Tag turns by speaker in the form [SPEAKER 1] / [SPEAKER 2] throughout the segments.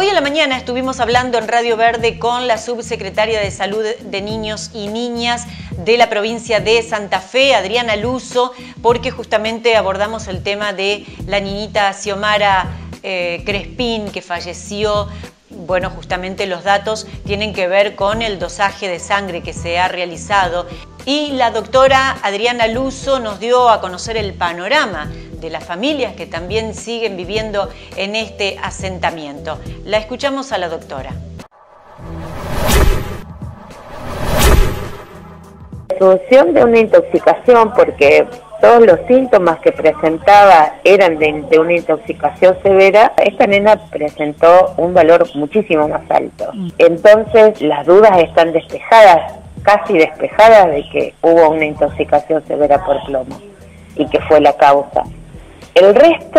[SPEAKER 1] Hoy a la mañana estuvimos hablando en Radio Verde con la subsecretaria de Salud de Niños y Niñas de la provincia de Santa Fe, Adriana Luso, porque justamente abordamos el tema de la niñita Xiomara Crespín, que falleció. Bueno, justamente los datos tienen que ver con el dosaje de sangre que se ha realizado. Y la doctora Adriana Luso nos dio a conocer el panorama de las familias que también siguen viviendo en este asentamiento. La escuchamos a la doctora.
[SPEAKER 2] La solución de una intoxicación, porque todos los síntomas que presentaba eran de una intoxicación severa, esta nena presentó un valor muchísimo más alto. Entonces las dudas están despejadas, casi despejadas, de que hubo una intoxicación severa por plomo y que fue la causa. El resto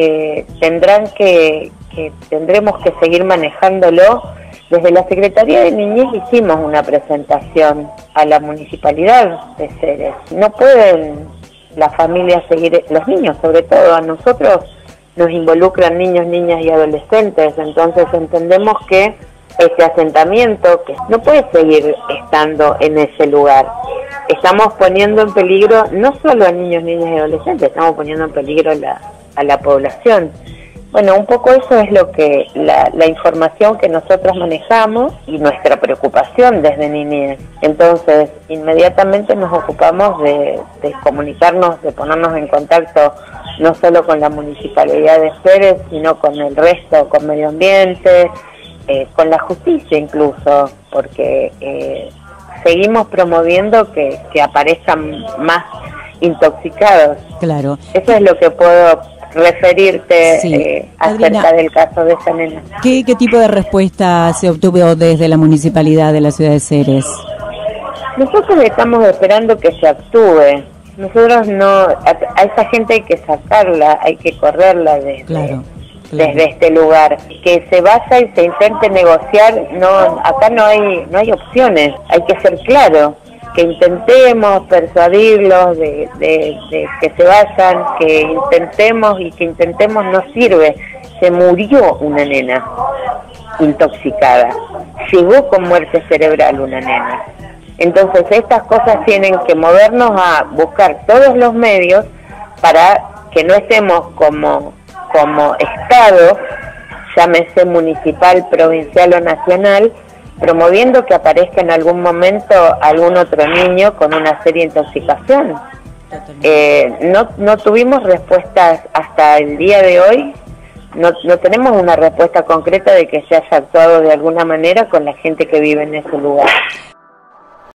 [SPEAKER 2] tendremos que seguir manejándolo. Desde la Secretaría de Niñez hicimos una presentación a la Municipalidad de Ceres. No pueden las familias seguir, los niños sobre todo, a nosotros nos involucran niños, niñas y adolescentes, entonces entendemos que este asentamiento que no puede seguir estando en ese lugar. Estamos poniendo en peligro no solo a niños, niñas y adolescentes, estamos poniendo en peligro a la población. Bueno, un poco eso es lo que la información que nosotros manejamos y nuestra preocupación desde Niñez. Entonces, inmediatamente nos ocupamos de comunicarnos, de ponernos en contacto no solo con la Municipalidad de Ceres, sino con el resto, con Medio Ambiente, con la justicia incluso, porque seguimos promoviendo que aparezcan más intoxicados.
[SPEAKER 3] Claro.
[SPEAKER 2] Eso es lo que puedo referirte,
[SPEAKER 3] sí.
[SPEAKER 2] Acerca
[SPEAKER 3] Adriana,
[SPEAKER 2] del caso de esta nena.
[SPEAKER 3] ¿Qué tipo de respuesta se obtuvo desde la Municipalidad de la ciudad de Ceres?
[SPEAKER 2] Nosotros estamos esperando que se actúe. Nosotros no, a esa gente hay que sacarla, hay que correrla desde este lugar. Que se vaya y se intente negociar, no, acá no hay opciones, hay que ser claro. Que intentemos persuadirlos de que se vayan, que intentemos no sirve. Se murió una nena intoxicada, llegó con muerte cerebral una nena. Entonces estas cosas tienen que movernos a buscar todos los medios para que no estemos como Estado, llámese municipal, provincial o nacional, promoviendo que aparezca en algún momento algún otro niño con una seria intoxicación. No tuvimos respuestas hasta el día de hoy, no tenemos una respuesta concreta de que se haya actuado de alguna manera con la gente que vive en ese lugar.